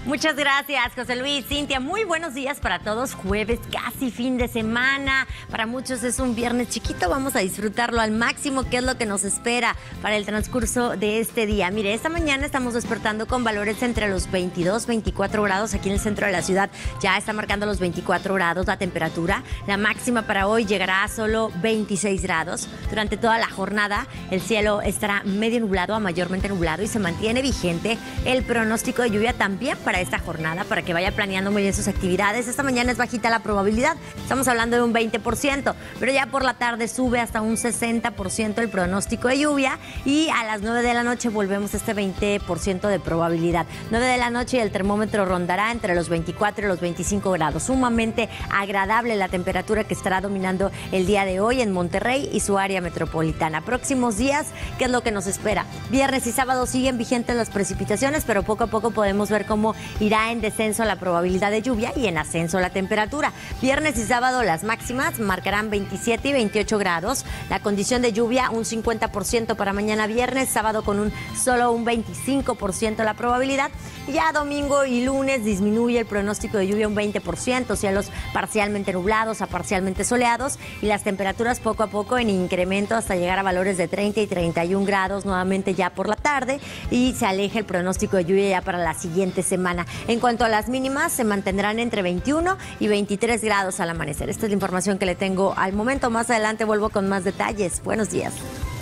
Muchas gracias, José Luis. Cintia, muy buenos días para todos. Jueves, casi fin de semana. Para muchos es un viernes chiquito. Vamos a disfrutarlo al máximo, que es lo que nos espera para el transcurso de este día. Mire, esta mañana estamos despertando con valores entre los 22, 24 grados aquí en el centro de la ciudad. Ya está marcando los 24 grados la temperatura. La máxima para hoy llegará a solo 26 grados. Durante toda la jornada, el cielo estará medio nublado a mayormente nublado y se mantiene vigente el pronóstico de lluvia también para esta jornada, para que vaya planeando muy bien sus actividades. Esta mañana es bajita la probabilidad, estamos hablando de un 20%, pero ya por la tarde sube hasta un 60% el pronóstico de lluvia y a las 9 de la noche volvemos a este 20% de probabilidad. 9 de la noche y el termómetro rondará entre los 24 y los 25 grados. Sumamente agradable la temperatura que estará dominando el día de hoy en Monterrey y su área metropolitana. Próximos días, ¿qué es lo que nos espera? Viernes y sábado siguen vigentes las precipitaciones, pero poco a poco podemos ver cómo irá en descenso la probabilidad de lluvia y en ascenso la temperatura. Viernes y sábado las máximas marcarán 27 y 28 grados. La condición de lluvia un 50% para mañana viernes, sábado con solo un 25% la probabilidad. Ya domingo y lunes disminuye el pronóstico de lluvia un 20%, cielos parcialmente nublados a parcialmente soleados y las temperaturas poco a poco en incremento hasta llegar a valores de 30 y 31 grados nuevamente ya por la tarde y se aleja el pronóstico de lluvia ya para la siguiente semana. En cuanto a las mínimas, se mantendrán entre 21 y 23 grados al amanecer. Esta es la información que le tengo al momento. Más adelante vuelvo con más detalles. Buenos días.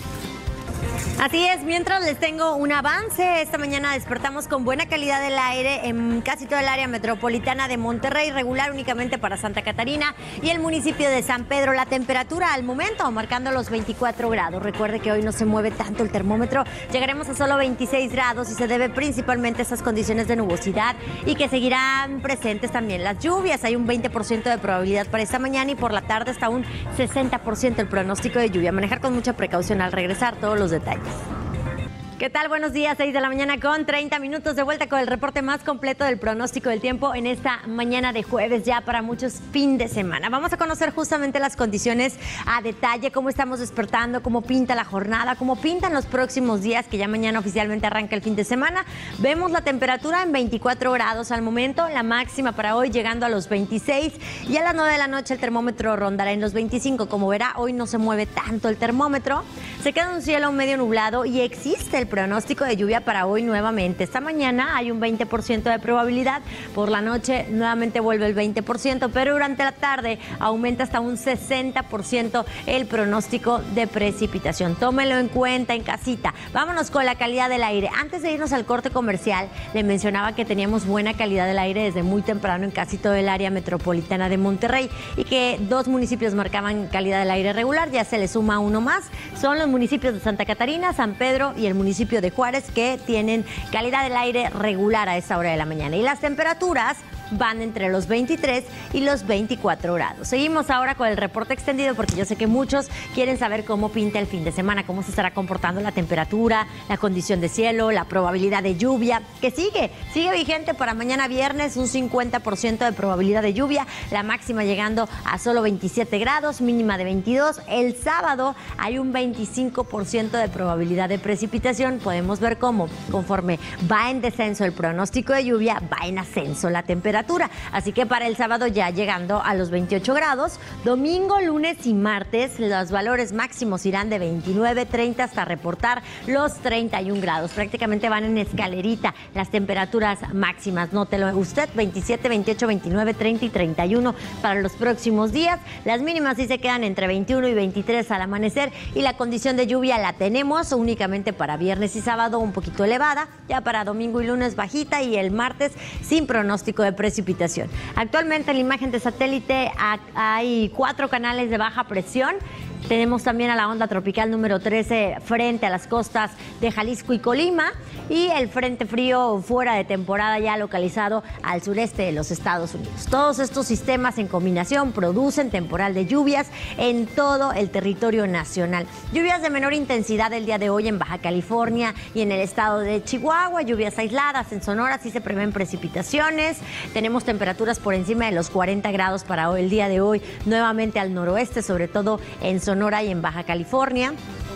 Así es, mientras les tengo un avance, esta mañana despertamos con buena calidad del aire en casi toda el área metropolitana de Monterrey, regular únicamente para Santa Catarina y el municipio de San Pedro. La temperatura al momento marcando los 24 grados. Recuerde que hoy no se mueve tanto el termómetro, llegaremos a solo 26 grados y se debe principalmente a esas condiciones de nubosidad y que seguirán presentes también las lluvias. Hay un 20% de probabilidad para esta mañana y por la tarde está un 60% el pronóstico de lluvia. Manejar con mucha precaución al regresar, todos los detalles. ¿Qué tal? Buenos días, 6 de la mañana con 30 minutos de vuelta con el reporte más completo del pronóstico del tiempo en esta mañana de jueves, ya para muchos fin de semana. Vamos a conocer justamente las condiciones a detalle, cómo estamos despertando, cómo pinta la jornada, cómo pintan los próximos días, que ya mañana oficialmente arranca el fin de semana. Vemos la temperatura en 24 grados al momento, la máxima para hoy llegando a los 26 y a las 9 de la noche el termómetro rondará en los 25. Como verá, hoy no se mueve tanto el termómetro, se queda un cielo medio nublado y existe el pronóstico de lluvia para hoy nuevamente. Esta mañana hay un 20% de probabilidad, por la noche nuevamente vuelve el 20%, pero durante la tarde aumenta hasta un 60% el pronóstico de precipitación. Tómenlo en cuenta en casita. Vámonos con la calidad del aire. Antes de irnos al corte comercial, le mencionaba que teníamos buena calidad del aire desde muy temprano en casi todo el área metropolitana de Monterrey y que 2 municipios marcaban calidad del aire regular, ya se le suma uno más. Son los municipios de Santa Catarina, San Pedro y el municipio de Juárez, que tienen calidad del aire regular a esa hora de la mañana. Y las temperaturas van entre los 23 y los 24 grados. Seguimos ahora con el reporte extendido porque yo sé que muchos quieren saber cómo pinta el fin de semana, cómo se estará comportando la temperatura, la condición de cielo, la probabilidad de lluvia, que sigue vigente para mañana viernes, un 50% de probabilidad de lluvia, la máxima llegando a solo 27 grados, mínima de 22. El sábado hay un 25% de probabilidad de precipitación. Podemos ver cómo, conforme va en descenso el pronóstico de lluvia, va en ascenso la temperatura. Así que para el sábado ya llegando a los 28 grados, domingo, lunes y martes los valores máximos irán de 29, 30 hasta reportar los 31 grados. Prácticamente van en escalerita las temperaturas máximas. Nótelo usted, 27, 28, 29, 30 y 31 para los próximos días. Las mínimas sí se quedan entre 21 y 23 al amanecer y la condición de lluvia la tenemos únicamente para viernes y sábado un poquito elevada, ya para domingo y lunes bajita y el martes sin pronóstico de precipitación. Actualmente en la imagen de satélite hay 4 canales de baja presión. Tenemos también a la onda tropical número 13 frente a las costas de Jalisco y Colima y el frente frío fuera de temporada ya localizado al sureste de los Estados Unidos. Todos estos sistemas en combinación producen temporal de lluvias en todo el territorio nacional. Lluvias de menor intensidad el día de hoy en Baja California y en el estado de Chihuahua, lluvias aisladas en Sonora, sí se prevén precipitaciones. Tenemos temperaturas por encima de los 40 grados para hoy, el día de hoy, nuevamente al noroeste, sobre todo en Sonora y en Baja California.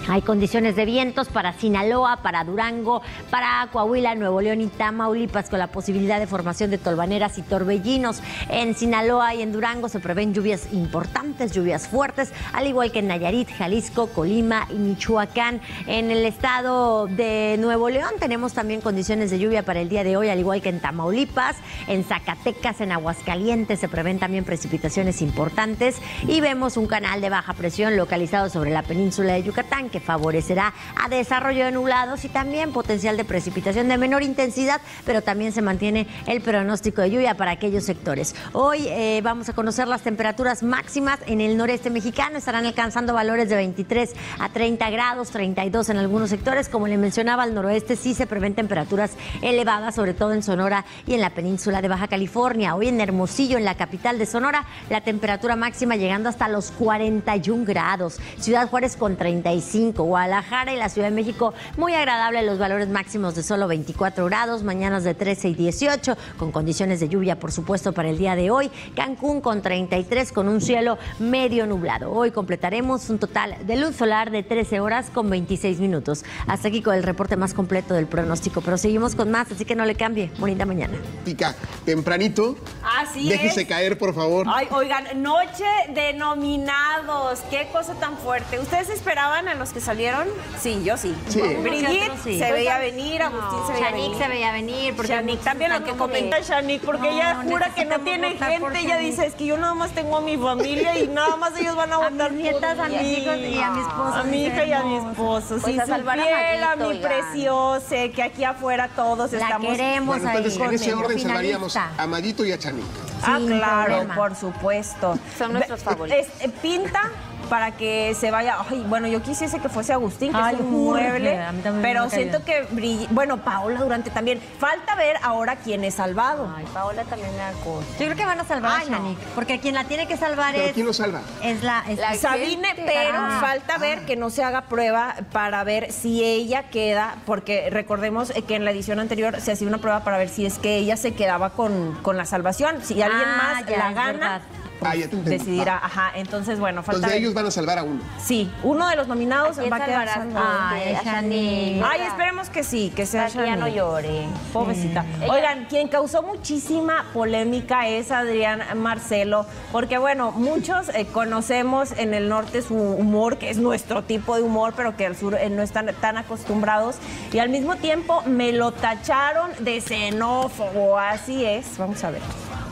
Hay condiciones de vientos para Sinaloa, para Durango, para Coahuila, Nuevo León y Tamaulipas, con la posibilidad de formación de tolvaneras y torbellinos. En Sinaloa y en Durango se prevén lluvias importantes, lluvias fuertes, al igual que en Nayarit, Jalisco, Colima y Michoacán. En el estado de Nuevo León tenemos también condiciones de lluvia para el día de hoy, al igual que en Tamaulipas, en Zacatecas, en Aguascalientes se prevén también precipitaciones importantes y vemos un canal de baja presión localizado sobre la península de Yucatán que favorecerá a desarrollo de nublados y también potencial de precipitación de menor intensidad, pero también se mantiene el pronóstico de lluvia para aquellos sectores. Hoy vamos a conocer las temperaturas máximas en el noreste mexicano, estarán alcanzando valores de 23 a 30 grados, 32 en algunos sectores. Como le mencionaba, al noroeste sí se prevén temperaturas elevadas, sobre todo en Sonora y en la península de Baja California. Hoy en Hermosillo, en la capital de Sonora, la temperatura máxima llegando hasta los 41 grados. Ciudad Juárez con 35, Guadalajara y la Ciudad de México muy agradable, los valores máximos de solo 24 grados, mañanas de 13 y 18, con condiciones de lluvia, por supuesto, para el día de hoy. Cancún con 33, con un cielo medio nublado. Hoy completaremos un total de luz solar de 13 horas con 26 minutos. Hasta aquí con el reporte más completo del pronóstico, pero seguimos con más, así que no le cambie. Bonita mañana. Pica, tempranito. Así Déjese caer, por favor. Ay, oigan, noche de nominados. Qué cosa tan fuerte. ¿Ustedes esperaban a los que salieron? Sí, yo sí. Sí. Brigitte Sí. se veía venir, Agustín se veía venir. Shanique se veía venir. Porque Shanique, también lo que comenta Shanique, porque ella jura que no tiene gente. Ella dice, es que yo nada más tengo a mi familia y nada más ellos van a votar mis nietas, a mis hijos y a mi esposo. A mi hija y a mi esposo. Pues Si a salvar a supiera, Maguito, mi ya. preciosa, que aquí afuera todos La estamos... queremos Bueno, ahí. entonces en ese orden Finalista. salvaríamos a Maguito y a Chanik. Ah, Sin claro, problema. por supuesto. Son nuestros favoritos. Pinta para que se vaya. Ay, bueno, yo quisiese que fuese Agustín, que Ay, es un urge, mueble, a mí también pero me cae siento que bueno, Paola Durante también. Falta ver ahora quién es salvado. Ay, Paola también me da cosa. Yo creo que van a salvar Ay, a no. Shanique, porque quien la tiene que salvar ¿Pero es... quién lo salva? Es la Sabine, gente. pero Ah. falta ver que no se haga prueba para ver si ella queda, porque recordemos que en la edición anterior se hacía una prueba para ver si es que ella se quedaba con la salvación. Si alguien más ya, la es gana, verdad. Ah, ya te entendí. decidirá. Va. Ajá, entonces, bueno, falta Entonces ver. ellos van a salvar a uno. Sí, uno de los nominados ¿A quién va a quedar salvarás? salvado. Ay, A Shanique. Ay, esperemos que sí, que sea Para que ya no Shanique. llore. Pobrecita. Ella- Oigan, quien causó muchísima polémica es Adrián Marcelo, porque bueno, muchos conocemos en el norte su humor, que es nuestro tipo de humor, pero que al sur no están tan acostumbrados, y al mismo tiempo me lo tacharon de xenófobo, así es. Vamos a ver.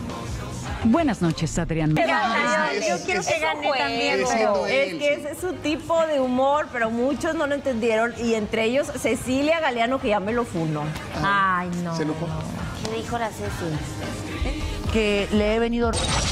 Buenas noches, Adrián. Yo quiero que gane también. Es Pero siendo es él, que sí. ese es su tipo de humor, pero muchos no lo entendieron, y entre ellos Cecilia Galeano, que ya me lo funó. Ay, no. Se enojó. ¿Qué dijo la Ceci? Que le he venido...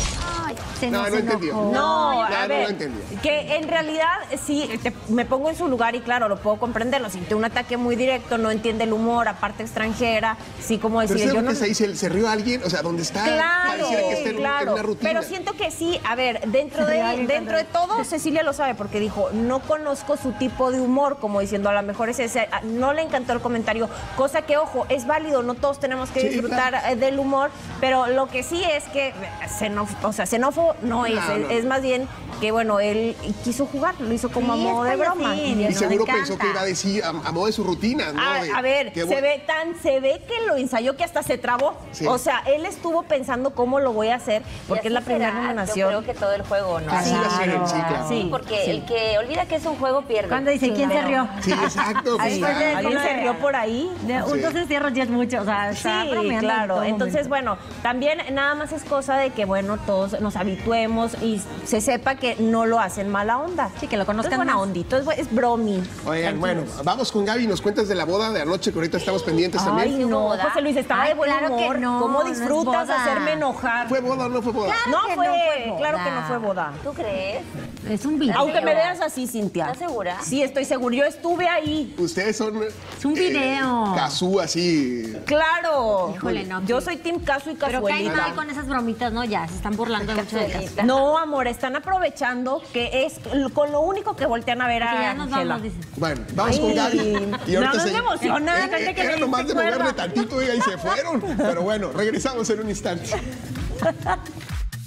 Se No, nos no entendió. enojó. No, Ya a no ver, lo entendí. que en realidad sí, me pongo en su lugar y claro, lo puedo comprender, lo sintió un ataque muy directo, no entiende el humor, aparte extranjera, sí, como Pero decir, ¿sabes yo lo no... que se dice? ¿Se rió alguien? O sea, ¿dónde está? Claro, Pareciera que está en claro, una rutina. pero siento que sí, a ver, dentro de todo, Cecilia lo sabe, porque dijo, no conozco su tipo de humor, como diciendo, a lo mejor es ese, no le encantó el comentario, cosa que, ojo, es válido, no todos tenemos que Sí, disfrutar claro. del humor, pero lo que sí es que xenófobo no es, No. es más bien que, bueno, él quiso jugar, lo hizo como Sí, a modo es de broma. payatín, Y nos seguro encanta. pensó que iba a decir a modo de su rutina, ¿no? A ver, Qué se ve que lo ensayó que hasta se trabó. Sí. O sea, él estuvo pensando cómo lo voy a hacer, porque es la primera nominación. Yo creo que todo el juego, ¿no? Así la hacen, sí, claro. Sí. Porque sí. el que olvida que es un juego pierde. Cuando dice, ¿quién se rió? Sí, exacto. Pues, Ahí ah, fue ¿Alguien se rió por ahí? Un dos encierros ya es mucho, o sea, está Sí, bromeando en claro. todo Entonces, momento. bueno, también nada más es cosa de que, bueno, todos nos habituemos y se sepa que no lo hacen mala onda. Sí, que lo conozcan Es buena más. ondito, es bromi. Oigan, bueno, vamos con Gaby, nos cuentas de la boda de anoche, que ahorita estamos pendientes Ay, también. no, boda? José Luis, estaba Ay, de buen claro que humor. no, ¿Cómo no es disfrutas boda. hacerme enojar? ¿Fue boda o no fue boda? No que fue, no fue boda. claro que no fue boda. ¿Tú crees? Es un video. Aunque me veas así, Cintia. ¿Estás segura? Sí, estoy seguro. Yo estuve ahí. Ustedes son... Es un video. Cazú, así... Claro. Híjole, no. Yo soy Team Caso y Pero cae Cazuelita. mal con esas bromitas, ¿no? Ya, se están burlando mucho de Casu. No, amor, están aprovechando que es con lo único que voltean a ver Que a ya nos Ángela. vamos, dicen. Bueno, vamos Ay, con Gaby. no, no se emocionan, gente que Era le nomás de diste moverle cuerda. tantito y ahí se fueron. Pero bueno, regresamos en un instante.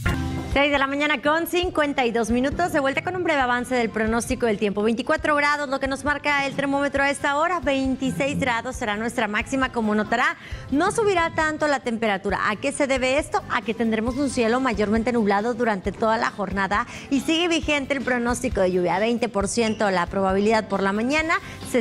6 de la mañana con 52 minutos, de vuelta con un breve avance del pronóstico del tiempo. 24 grados, lo que nos marca el termómetro a esta hora, 26 grados será nuestra máxima. Como notará, no subirá tanto la temperatura. ¿A qué se debe esto? A que tendremos un cielo mayormente nublado durante toda la jornada y sigue vigente el pronóstico de lluvia. 20% la probabilidad por la mañana,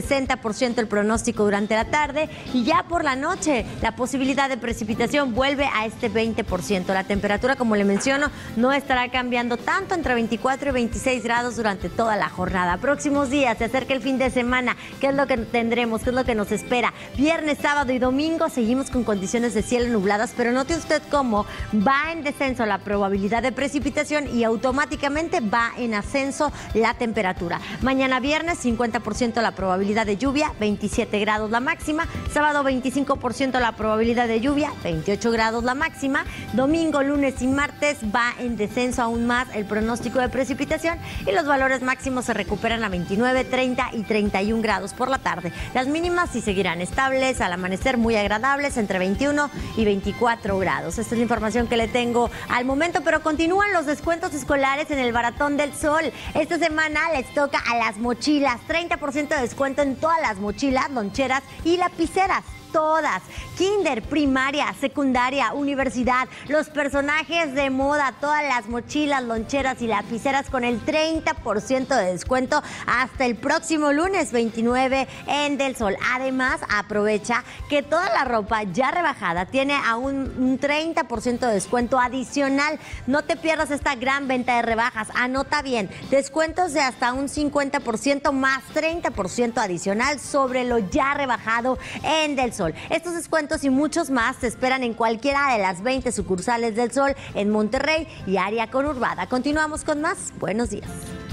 60% el pronóstico durante la tarde y ya por la noche la posibilidad de precipitación vuelve a este 20%. La temperatura, como le menciono, no estará cambiando tanto, entre 24 y 26 grados durante toda la jornada. Próximos días, se acerca el fin de semana. ¿Qué es lo que tendremos? ¿Qué es lo que nos espera? Viernes, sábado y domingo seguimos con condiciones de cielo nubladas, pero note usted cómo va en descenso la probabilidad de precipitación y automáticamente va en ascenso la temperatura. Mañana viernes, 50% la probabilidad de lluvia, 27 grados la máxima. Sábado, 25% la probabilidad de lluvia, 28 grados la máxima. Domingo, lunes y martes va en descenso aún más el pronóstico de precipitación y los valores máximos se recuperan a 29, 30 y 31 grados por la tarde. Las mínimas sí seguirán estables, al amanecer muy agradables, entre 21 y 24 grados. Esta es la información que le tengo al momento, pero continúan los descuentos escolares en el Baratón del Sol. Esta semana les toca a las mochilas, 30% de descuento en todas las mochilas, loncheras y lapiceras. Todas, kinder, primaria, secundaria, universidad, los personajes de moda, todas las mochilas, loncheras y lapiceras con el 30% de descuento hasta el próximo lunes 29 en Del Sol. Además, aprovecha que toda la ropa ya rebajada tiene aún un 30% de descuento adicional. No te pierdas esta gran venta de rebajas. Anota bien, descuentos de hasta un 50% más 30% adicional sobre lo ya rebajado en Del Sol. Estos descuentos y muchos más te esperan en cualquiera de las 20 sucursales del Sol en Monterrey y área conurbada. Continuamos con más. Buenos días.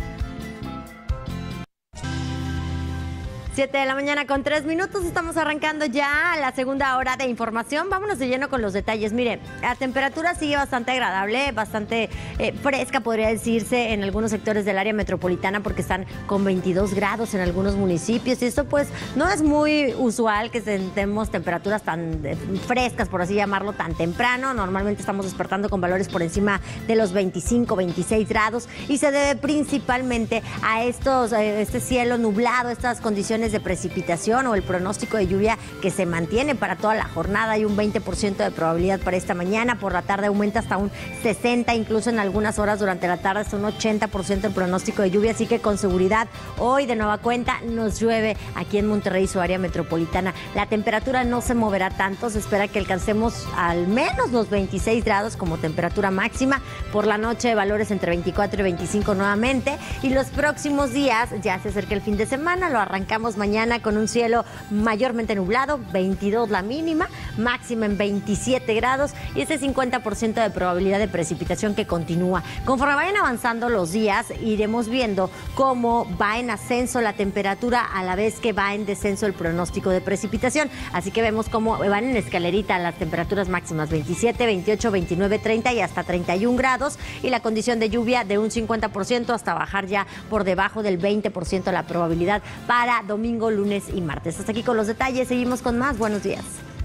7 de la mañana con 3 minutos, estamos arrancando ya la segunda hora de información. Vámonos de lleno con los detalles. Mire, la temperatura sigue bastante agradable, bastante fresca, podría decirse, en algunos sectores del área metropolitana porque están con 22 grados en algunos municipios. Y esto pues no es muy usual que tengamos temperaturas tan frescas, por así llamarlo, tan temprano. Normalmente estamos despertando con valores por encima de los 25, 26 grados y se debe principalmente a este cielo nublado, estas condiciones de precipitación o el pronóstico de lluvia que se mantiene para toda la jornada. Hay un 20% de probabilidad para esta mañana, por la tarde aumenta hasta un 60%, incluso en algunas horas durante la tarde hasta un 80% el pronóstico de lluvia, así que con seguridad hoy de nueva cuenta nos llueve aquí en Monterrey y su área metropolitana. La temperatura no se moverá tanto, se espera que alcancemos al menos los 26 grados como temperatura máxima, por la noche valores entre 24 y 25 nuevamente, y los próximos días ya se acerca el fin de semana, lo arrancamos mañana con un cielo mayormente nublado, 22 la mínima, máxima en 27 grados y ese 50% de probabilidad de precipitación que continúa. Conforme vayan avanzando los días, iremos viendo cómo va en ascenso la temperatura a la vez que va en descenso el pronóstico de precipitación. Así que vemos cómo van en escalerita las temperaturas máximas, 27, 28, 29, 30 y hasta 31 grados y la condición de lluvia de un 50% hasta bajar ya por debajo del 20% la probabilidad para domingo, lunes y martes. Hasta aquí con los detalles, seguimos con más. Buenos días.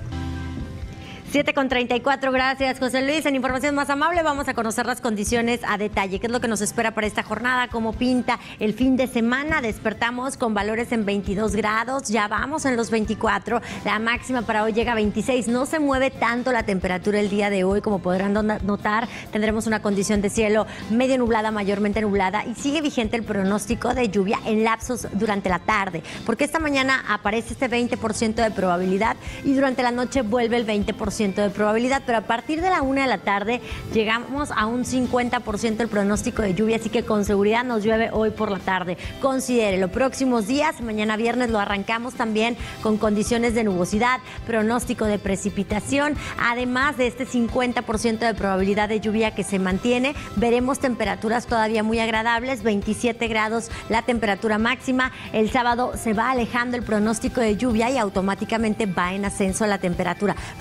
7:34, gracias José Luis. En información más amable vamos a conocer las condiciones a detalle. ¿Qué es lo que nos espera para esta jornada? ¿Cómo pinta el fin de semana? Despertamos con valores en 22 grados, ya vamos en los 24. La máxima para hoy llega a 26. No se mueve tanto la temperatura el día de hoy, como podrán notar. Tendremos una condición de cielo medio nublada, mayormente nublada, y sigue vigente el pronóstico de lluvia en lapsos durante la tarde, porque esta mañana aparece este 20% de probabilidad y durante la noche vuelve el 20% de probabilidad, pero a partir de la 1 de la tarde llegamos a un 50% el pronóstico de lluvia, así que con seguridad nos llueve hoy por la tarde. Considere los próximos días, mañana viernes lo arrancamos también con condiciones de nubosidad, pronóstico de precipitación, además de este 50% de probabilidad de lluvia que se mantiene, veremos temperaturas todavía muy agradables, 27 grados la temperatura máxima. El sábado se va alejando el pronóstico de lluvia y automáticamente va en ascenso la temperatura. Prácticamente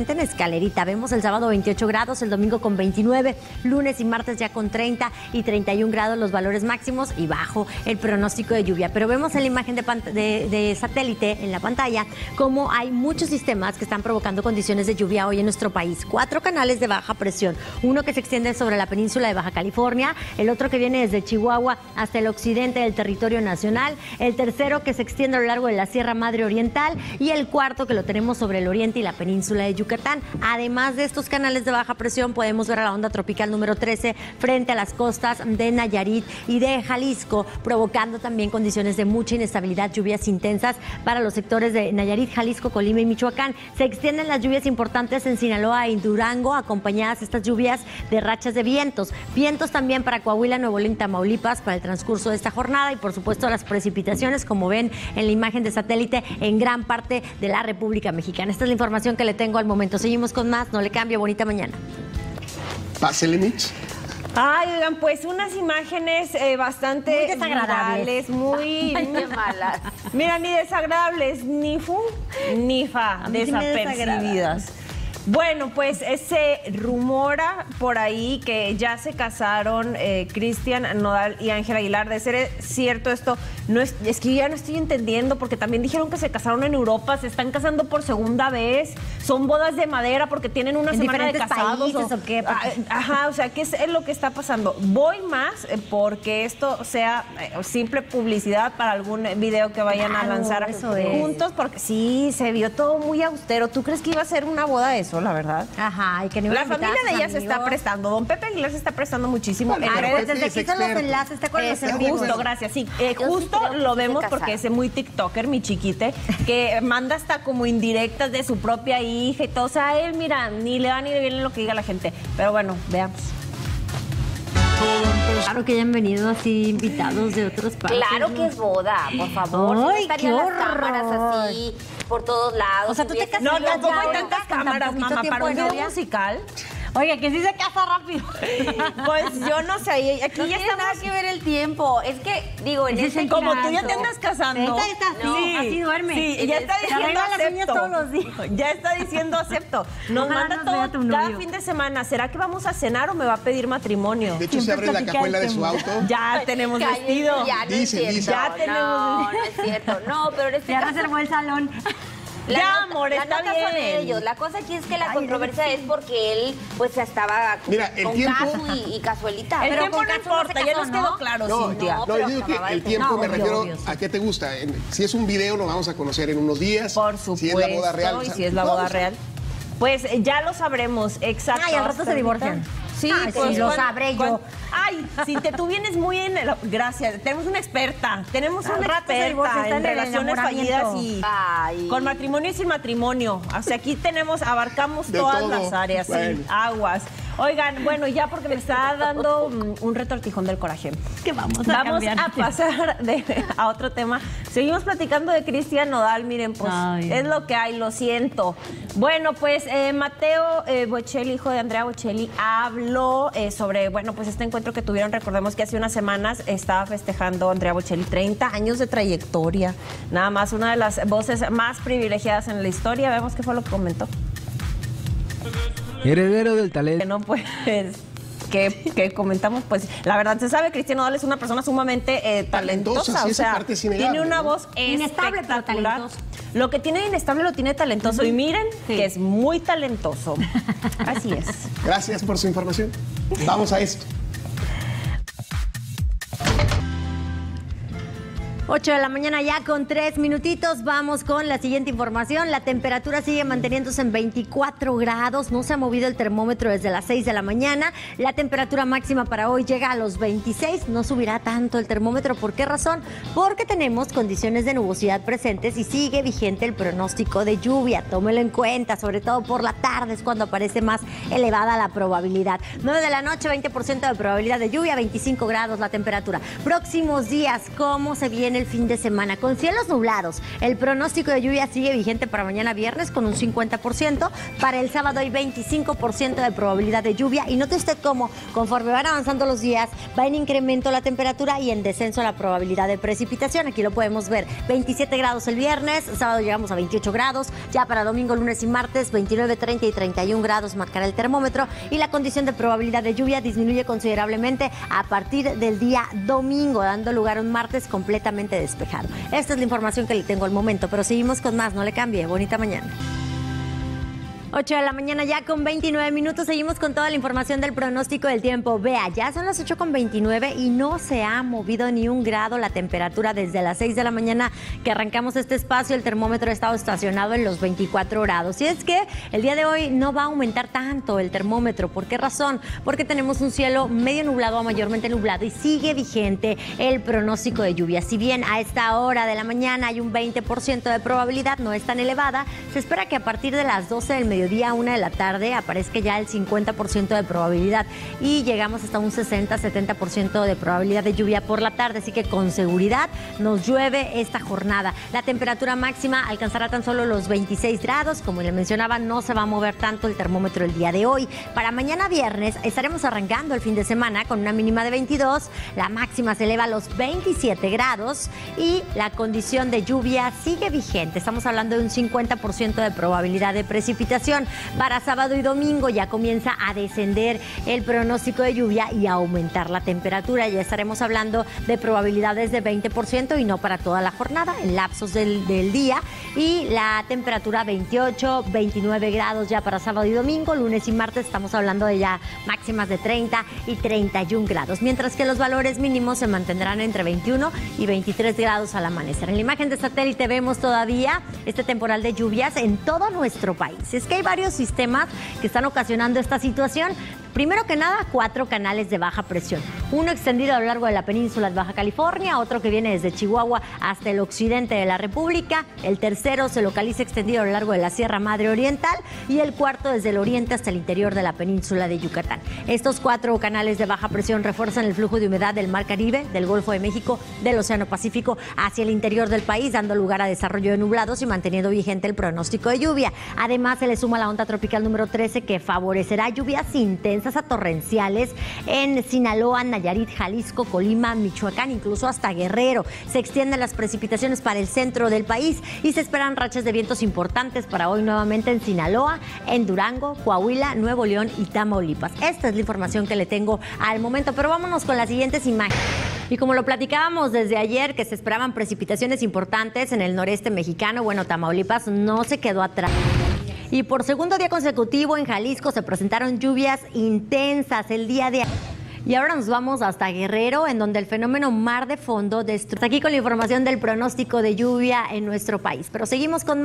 especialmente en Escalerita. Vemos el sábado 28 grados, el domingo con 29, lunes y martes ya con 30 y 31 grados los valores máximos y bajo el pronóstico de lluvia. Pero vemos en la imagen de satélite en la pantalla cómo hay muchos sistemas que están provocando condiciones de lluvia hoy en nuestro país. 4 canales de baja presión, uno que se extiende sobre la península de Baja California, el otro que viene desde Chihuahua hasta el occidente del territorio nacional, el tercero que se extiende a lo largo de la Sierra Madre Oriental y el cuarto que lo tenemos sobre el oriente y la península de Yucatán. Además de estos canales de baja presión, podemos ver a la onda tropical número 13 frente a las costas de Nayarit y de Jalisco, provocando también condiciones de mucha inestabilidad, lluvias intensas para los sectores de Nayarit, Jalisco, Colima y Michoacán. Se extienden las lluvias importantes en Sinaloa y Durango, acompañadas estas lluvias de rachas de vientos. Vientos también para Coahuila, Nuevo León y Tamaulipas para el transcurso de esta jornada y por supuesto las precipitaciones, como ven en la imagen de satélite, en gran parte de la República Mexicana. Esta es la información que le tengo al momento. Seguimos con más, no le cambie, bonita mañana. Pásele, Mitch. Ay, oigan, pues unas imágenes bastante muy desagradables, muy Qué malas. Mira, ni desagradables, ni fu, ni fa, desapercibidas. Bueno, pues se rumora por ahí que ya se casaron Cristian Nodal y Ángel Aguilar. De ser cierto esto, no es que yo ya no estoy entendiendo, porque también dijeron que se casaron en Europa, se están casando por segunda vez, son bodas de madera porque tienen una semana de casados. Países, ¿o qué? Ajá, o sea, ¿qué es lo que está pasando? Voy más porque esto sea simple publicidad para algún video que vayan a lanzar juntos, porque sí, se vio todo muy austero. ¿Tú crees que iba a ser una boda de eso? La verdad. Ajá, y que no la familia de ella se está prestando. Don Pepe Aguilar se está prestando muchísimo. Pues desde que hizo los enlaces, ¿te acuerdas? Justo, gracias. Sí, justo lo vemos porque es muy TikToker, mi chiquite, que manda hasta como indirectas de su propia hija y todo. O sea, él, mira, ni le va ni le viene lo que diga la gente. Pero bueno, veamos. Claro que hayan venido así invitados de otros países. Claro que es boda, por favor. Ay, Si no estarían qué las cámaras así por todos lados. O sea, tú te Empiezan- casas- No, tampoco ya hay ahorita, tantas con tan cámaras, poquito mamá, tiempo para un de video novia. musical. Oiga, que sí se casa rápido. Pues yo no sé, aquí No ya tiene estamos. nada que ver el tiempo. Es que, digo, en Ese es ese el Como tú ya caso- te andas casando. Esta está así, así duerme. Sí, ya está Se diciendo arregla las uñas acepto. todos los días. Ya está diciendo acepto. Nos Ojalá manda nos vea tu todo cada novio. fin de semana. ¿Será que vamos a cenar o me va a pedir matrimonio? De hecho, se abre la cajuela de su auto. Ya tenemos Cállate, vestido. Ya, no Dice, es dice. cierto. Ya tenemos- No, no es cierto. No, pero en este Ya caso... reservó el salón. Ya, amor, la está nota son bien. ellos. La cosa aquí es que la Ay, controversia es porque él, pues, estaba Mira, el con tiempo- Casu y Casuelita. El Pero tiempo con no Casu no se importa, ya casó, nos quedó ¿no? claro, No, Cintia. no, pero yo digo que acababa el de tiempo No, me obvio, refiero obvio, sí. a qué te gusta. Si es un video, lo vamos a conocer en unos días. Por supuesto. Si es la boda real. Y si es la boda real. Pues ya lo sabremos, exacto. Ay, al rato Hasta se divorcian. ahorita. Sí, Ay, pues sí, lo sabré yo. Ay, Cintia, tú vienes muy en... Gracias, tenemos una experta. Tenemos Al una rato se divorcian, experta está en en el relaciones fallidas enamoramiento. y... Ay. Con matrimonio y sin matrimonio. O sea, aquí abarcamos De todas todo. las áreas, Bueno. sí, aguas. Oigan, bueno, ya porque me está dando un retortijón del coraje. Que vamos a cambiar. Pasar a otro tema. Seguimos platicando de Cristian Nodal, miren, pues Ay. es lo que hay, lo siento. Bueno, pues Mateo Bocelli, hijo de Andrea Bocelli, habló sobre, bueno, pues este encuentro que tuvieron. Recordemos que hace unas semanas estaba festejando Andrea Bocelli 30 años de trayectoria. Nada más, una de las voces más privilegiadas en la historia. Vemos qué fue lo que comentó. Heredero del talento. Bueno, pues que comentamos, pues la verdad se sabe, Cristian Nodal es una persona sumamente talentosa, Talentosa, sí, o esa sea, parte es innegable, tiene una ¿no? voz Inestable, pero espectacular. talentoso. Lo que tiene de inestable lo tiene talentoso y miren Sí. que es muy talentoso. Así es. Gracias por su información. Vamos a esto. 8 de la mañana ya con 3 minutitos. Vamos con la siguiente información. La temperatura sigue manteniéndose en 24 grados. No se ha movido el termómetro desde las 6 de la mañana. La temperatura máxima para hoy llega a los 26. No subirá tanto el termómetro. ¿Por qué razón? Porque tenemos condiciones de nubosidad presentes y sigue vigente el pronóstico de lluvia. Tómelo en cuenta, sobre todo por la tarde es cuando aparece más elevada la probabilidad. 9 de la noche, 20% de probabilidad de lluvia, 25 grados la temperatura. Próximos días, ¿cómo se viene en el fin de semana con cielos nublados. El pronóstico de lluvia sigue vigente para mañana viernes con un 50%. Para el sábado hay 25% de probabilidad de lluvia. Y note usted cómo, conforme van avanzando los días, va en incremento la temperatura y en descenso la probabilidad de precipitación. Aquí lo podemos ver. 27 grados el viernes, sábado llegamos a 28 grados. Ya para domingo, lunes y martes, 29, 30 y 31 grados marcará el termómetro. Y la condición de probabilidad de lluvia disminuye considerablemente a partir del día domingo, dando lugar a un martes completamente despejado. Esta es la información que le tengo al momento, pero seguimos con más, no le cambie. Bonita mañana. 8 de la mañana ya con 29 minutos. Seguimos con toda la información del pronóstico del tiempo. Vea, ya son las 8 con 29 y no se ha movido ni un grado la temperatura desde las 6 de la mañana que arrancamos este espacio. El termómetro ha estado estacionado en los 24 grados. Y es que el día de hoy no va a aumentar tanto el termómetro. ¿Por qué razón? Porque tenemos un cielo medio nublado a mayormente nublado y sigue vigente el pronóstico de lluvia. Si bien a esta hora de la mañana hay un 20% de probabilidad, no es tan elevada, se espera que a partir de las 12 del mediodía, 1 de la tarde, aparezca ya el 50% de probabilidad y llegamos hasta un 60-70% de probabilidad de lluvia por la tarde, así que con seguridad nos llueve esta jornada. La temperatura máxima alcanzará tan solo los 26 grados, como le mencionaba, no se va a mover tanto el termómetro el día de hoy. Para mañana viernes estaremos arrancando el fin de semana con una mínima de 22, la máxima se eleva a los 27 grados y la condición de lluvia sigue vigente. Estamos hablando de un 50% de probabilidad de precipitación. Para sábado y domingo ya comienza a descender el pronóstico de lluvia y a aumentar la temperatura. Ya estaremos hablando de probabilidades de 20% y no para toda la jornada, en lapsos del día. Y la temperatura 28, 29 grados ya para sábado y domingo. Lunes y martes estamos hablando de ya máximas de 30 y 31 grados. Mientras que los valores mínimos se mantendrán entre 21 y 23 grados al amanecer. En la imagen de satélite vemos todavía este temporal de lluvias en todo nuestro país. Es que hay varios sistemas que están ocasionando esta situación. Primero que nada, 4 canales de baja presión. Uno extendido a lo largo de la península de Baja California, otro que viene desde Chihuahua hasta el occidente de la República. El tercero se localiza extendido a lo largo de la Sierra Madre Oriental y el cuarto desde el oriente hasta el interior de la península de Yucatán. Estos 4 canales de baja presión refuerzan el flujo de humedad del Mar Caribe, del Golfo de México, del Océano Pacífico hacia el interior del país, dando lugar a desarrollo de nublados y manteniendo vigente el pronóstico de lluvia. Además, se le suma la onda tropical número 13 que favorecerá lluvias intensas a torrenciales en Sinaloa, Nayarit, Jalisco, Colima, Michoacán, incluso hasta Guerrero. Se extienden las precipitaciones para el centro del país y se esperan rachas de vientos importantes para hoy nuevamente en Sinaloa, en Durango, Coahuila, Nuevo León y Tamaulipas. Esta es la información que le tengo al momento, pero vámonos con las siguientes imágenes. Y como lo platicábamos desde ayer, que se esperaban precipitaciones importantes en el noreste mexicano, bueno, Tamaulipas no se quedó atrás. Y por segundo día consecutivo en Jalisco se presentaron lluvias intensas el día de ayer. Y ahora nos vamos hasta Guerrero, en donde el fenómeno mar de fondo destruye. Aquí con la información del pronóstico de lluvia en nuestro país. Pero seguimos con